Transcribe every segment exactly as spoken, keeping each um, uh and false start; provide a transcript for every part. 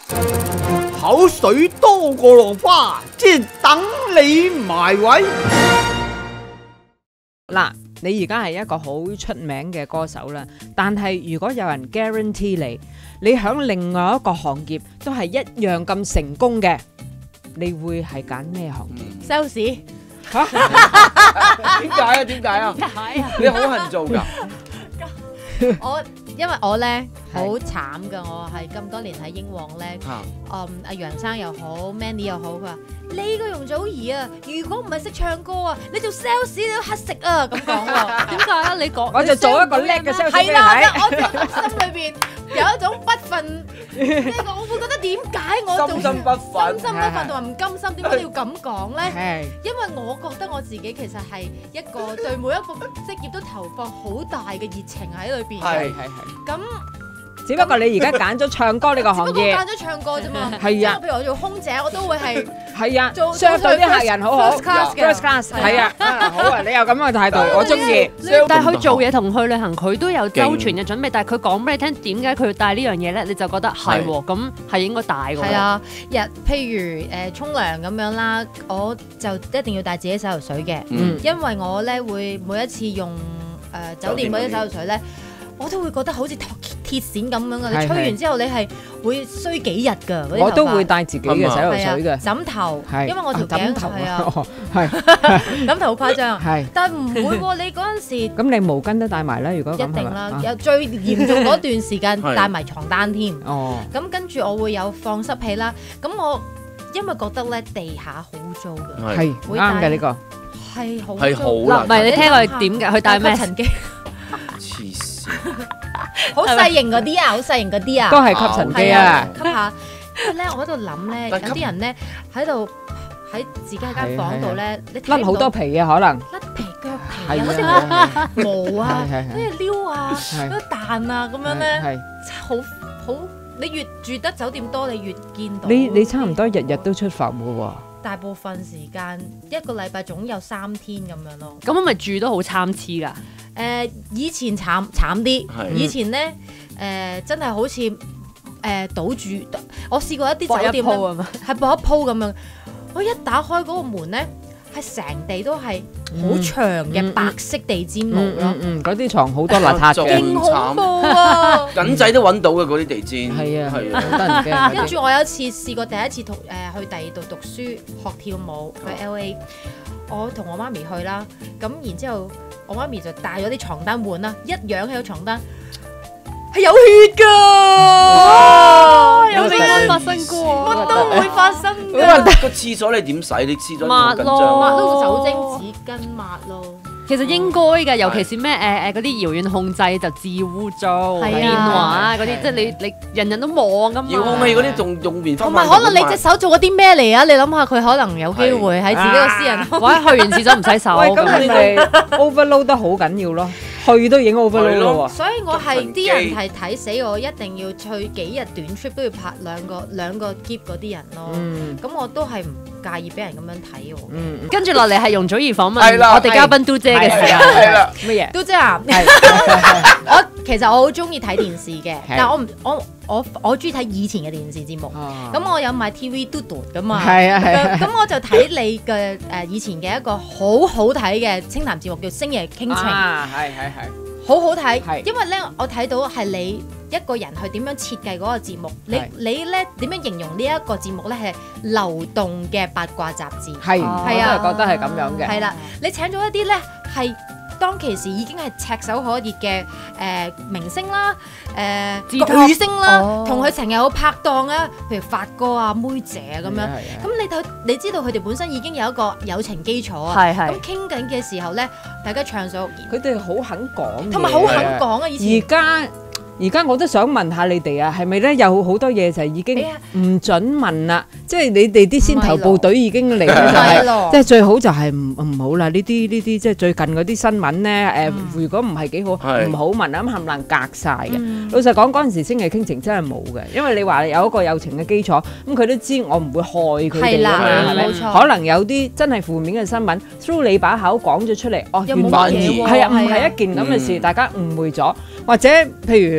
口水多過落花，即係等你埋位。 嗱，你而家係一個好出名嘅歌手啦，但係如果有人 guarantee 你，你喺另外一個行業都係一樣咁成功嘅，你會係揀咩行業 ？sales 嚇？點解啊？點解啊？ 點解啊？ 你好恨做㗎？ 我因為我咧好慘㗎，我係咁多年喺英皇咧，嗯阿楊生又好 ，Mandy 又好，佢話呢個容祖兒啊，如果唔係識唱歌啊，你做 sales 你都乞食啊咁講喎。點解啊？你講我就做一個叻嘅 sales 俾你係啦， 睇。 我就心裏邊有一種不忿，呢個我會覺得點解我做心心不忿心心不忿同埋唔甘心，點解你要咁講咧？ 係因為我覺得我自己其實係一個對每一個職業都投放好大嘅熱情喺裏邊嘅。 係係係。 咁只不過你而家揀咗唱歌呢個行不過業， 揀咗唱歌啫嘛。 係啊即係譬如我做空姐，我都會係係啊做 ，serve 到啲客人好好 first class 嘅 ，first class 係啊，啊好啊，你有咁嘅態度，我中意。 但係佢做嘢同去旅行，佢都有周全嘅準備。但係佢講俾你聽點解佢要帶呢樣嘢咧，你就覺得係喎，咁係應該帶㗎。 係啊，日譬如誒沖涼咁樣啦，我就一定要帶自己洗頭水嘅， 嗯因為我咧會每一次用誒酒店嗰啲洗頭水咧。我都會覺得好似鐵鐵線咁樣嘅，你吹完之後你係會衰幾日㗎。 我都會帶自己嘅洗頭水嘅枕頭， 係因為我條頸枕頭係啊， 係枕頭好誇張。 係， 但係唔會喎，你嗰陣時咁你毛巾都帶埋啦，如果咁一定啦， 係咪有最嚴重嗰段時間係帶埋床單添。 哦， 咁跟住我會有放濕器啦。咁我因為覺得咧地下好污糟㗎， 係會啱嘅呢個。 係好係好嗱，唔係你聽佢點嘅，佢帶咩？ 塵機， 黐線， 好細型嗰啲啊，好細型嗰啲啊， 都係吸塵機啊！ 吸下。因為咧，我喺度諗咧，有但係吸啲人咧喺度喺自己喺間房度咧，你睇甩好多皮啊，可能甩皮腳皮係啊，嗰啊啲毛啊， 係係係跟住撩啊， 係嗰啲彈啊，咁樣咧， 係好好。你越住得酒店多，你越見到。 你你差唔多日日都出發嘅喎。 大部分時間一個禮拜總有三天咁樣咯。 咁咪住都好參差㗎。 誒，以前慘慘啲， 係以前咧誒真係好似誒賭住，我試過一啲酒店咧搏一鋪啊嘛， 係搏一鋪咁樣。我一打開嗰個門咧，係成地都係好長嘅白色地氈毛嗯咯嗯，嗯，嗰啲床好多邋遢嘅， 勁恐怖啊！ 緊仔都揾到嘅嗰啲地氈。 係啊， 係啊， 好得人驚。 跟住我有一次試過第一次同誒、呃、去第二度讀書學跳舞去 L A，我同我媽咪去啦，咁然之後我媽咪就帶咗啲床單換啦，一仰起個床單係有血㗎， 有咩發生過？ 乜都會發生咁啊㗎， 個廁所你點洗？你廁所好緊抹咯張。 抹都用酒精紙巾抹咯。 其實應該㗎，尤其是咩誒誒嗰啲遙遠控制就至污糟， 係啊電話啊嗰啲，即係你你人人都望㗎嘛。 遙控器嗰啲仲用棉花同埋可能你隻手做咗啲咩嚟啊？你諗下佢可能有機會喺自己個私人或者去完廁所唔洗手。 喂，咁你咪 overload 得好緊要咯，去都已經 overload 咯喎。 所以我係啲人係睇死我，一定要去幾日短 trip 都要拍兩個兩個 keep 嗰啲人咯。 嗯咁我都係唔介意俾人咁樣睇我。 嗯， 跟住落嚟係容祖兒訪問係啦我哋嘉賓嘟姐嘅時係間。 啦， 乜嘢？ 都即係啊！ 係我其實我好中意睇電視嘅， 係但係我唔我我我中意睇以前嘅電視節目。 哦咁我有買 T V Doodle 噶嘛？ 係啊係啊咁咁我就睇你嘅誒以前嘅一個好好睇嘅清談節目叫《星夜傾情》。 啊，係係係。 好好睇係， 因為咧我睇到係你一個人去點樣設計嗰個節目，你係你咧點樣形容呢一個節目咧係流動嘅八卦雜誌， 係， 哦我係啊都係覺得係咁樣嘅。 係啦，你請咗一啲咧係當其時已經係赤手可熱嘅誒明星啦， 自誒巨星啦哦， 同佢成日有拍檔啊，譬如發哥啊、妹姐啊咁樣， 係啊係啊咁你睇你知道佢哋本身已經有一個友情基礎啊， 係係咁傾緊嘅時候咧，大家暢所欲言， 佢哋好肯講， 同埋好肯。講啊，以前而。家而家我都想問下你哋啊，係咪咧有好多嘢就已經哎呀唔準問啦？即係你哋啲先頭部隊已經嚟咧，就唔係係咯即係最好就係唔唔好啦。呢啲呢啲即係最近嗰啲新聞咧，誒，如果唔係幾好， 係唔好問啊，咁冚唪唥隔晒嘅。 嗯老實講，嗰陣時星夜傾情真係冇嘅，因為你話有一個友情嘅基礎，咁佢都知我唔會害佢哋㗎係啦嘛，係咪？ 冇錯可能有啲真係負面嘅新聞，through 你把口講咗出嚟，哦， 又冇原來乜嘢喎係啊，唔係啊係一件咁嘅事， 嗯大家誤會咗，或者譬如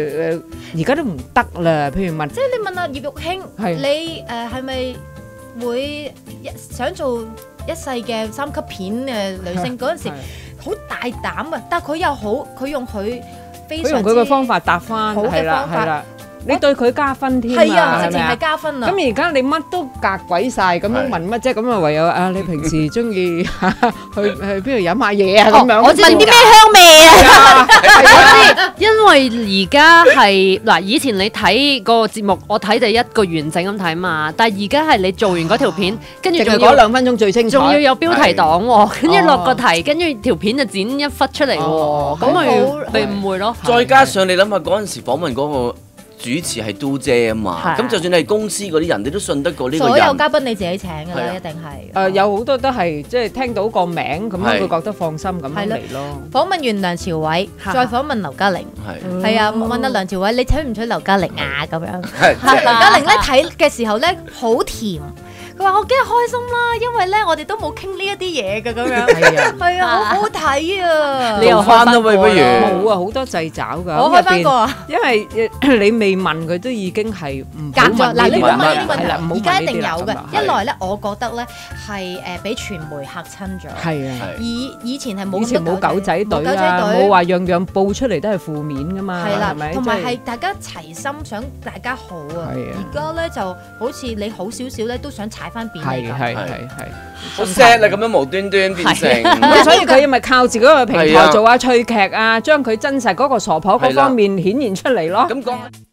誒而家都唔得啦。譬如問， 即係你問阿葉玉卿， 係你誒係咪會想做一世嘅三級片嘅女星？嗰陣時好大膽啊，但係佢又好，佢用佢非常之佢用佢嘅方法答翻， 好嘅方法。 你對佢加分添係啊， 係咪啊直情係加分啊！ 咁而家你乜都隔鬼晒，咁樣問乜啫？咁啊唯有啊，你平時中意去去邊度飲下嘢啊？咁樣我知問啲咩香味啊？ 我知，因為而家係嗱，以前你睇個節目，我睇就一個完整咁睇嘛。但係而家係你做完嗰條片，跟住仲要嗰兩分鐘最精彩， 仲要有標題黨喎，跟住落個題，跟住條片就剪一忽出嚟喎，咁咪被誤會咯。 再加上你諗下嗰陣時訪問嗰個主持係都姐啊嘛，咁就算你係公司嗰啲人，你都信得過呢個人。 所有嘉賓你自己請㗎啦，一定係。 誒有好多都係即係聽到個名咁樣，會覺得放心咁樣嚟咯。 訪問完梁朝偉，再訪問劉嘉玲， 係係啊，問阿梁朝偉，你娶唔娶劉嘉玲啊？咁樣，劉嘉玲咧睇嘅時候咧好甜。佢話：我梗係開心啦，因為咧我哋都冇傾呢一啲嘢嘅咁樣。係啊，係啊，好好睇啊！ 你又翻啦喂，不如冇啊，好多掣肘㗎。 我開翻個啊， 因為你未問佢都已經係唔隔咗。嗱，你唔好問呢啲問題， 而而家一定有嘅。一來咧，我覺得咧係誒俾傳媒嚇親咗。 係啊， 以以前係冇以前冇狗仔隊啦，冇話樣樣報出嚟都係負面㗎嘛。 係啦， 係咪？ 同埋係大家齊心想大家好啊。而家咧就好似你好少少咧都想踩翻扁你咁。 係係係， 好 sad 啦！咁樣無端端變成， 咁所以佢咪靠自己個平台做下趣劇啊，將佢真實嗰個傻婆嗰方面顯現出嚟咯。 咁講。